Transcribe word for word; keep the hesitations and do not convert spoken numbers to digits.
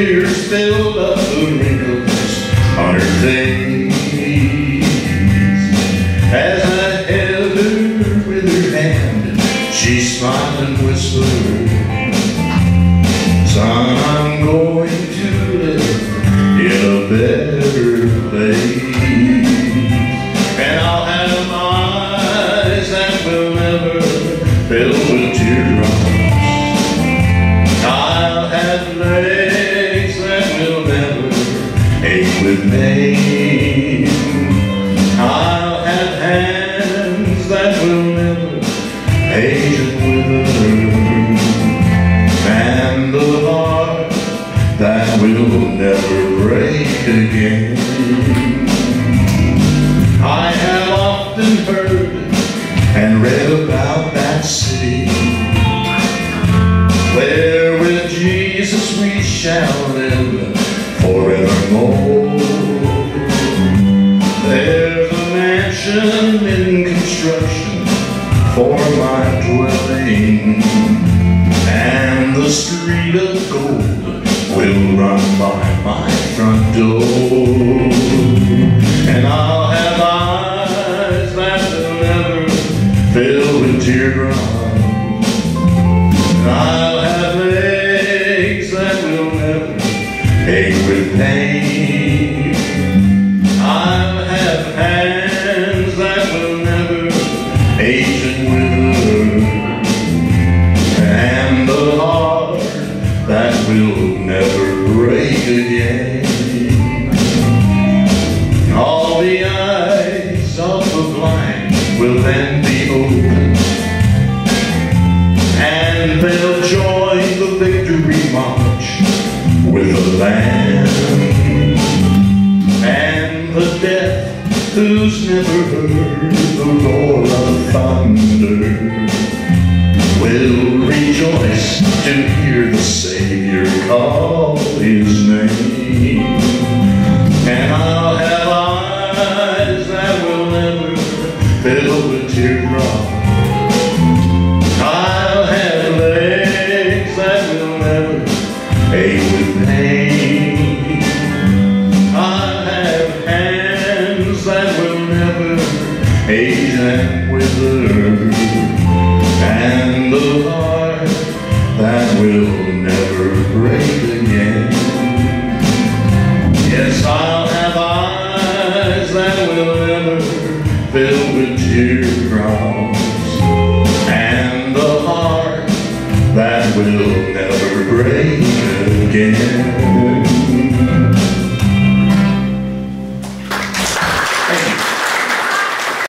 tears filled up the wrinkles on her face. As I held her with her hand, she smiled and whispered, son, I'm going to live in a better place. And I'll have eyes that will never fill with teardrops. I'll have legs that will never ache with pain. I'll have hands that will never age and wither, and a heart that will never break again. I have often heard and read about that city where with Jesus we shall live forevermore. There's a mansion in construction for my dwelling, and the street of gold will run by my front door. And I'll have eyes that will never fill with teardrops. I'll have legs that will never ache with pain. I'll have hands that will never age and wither, and a heart that will never break again. All the eyes of the blind will then be opened, and they'll join the victory march with the Lamb. And the deaf who's never heard the roar of thunder will rejoice to hear the Savior call his name. And I'll have eyes that will never fill with teardrops. I'll have legs that will never ache with pain. I'll have hands that will never age and wither, and a heart that will never break again. Yes, I'll have eyes that will never fill with teardrops, and a heart that will never break again.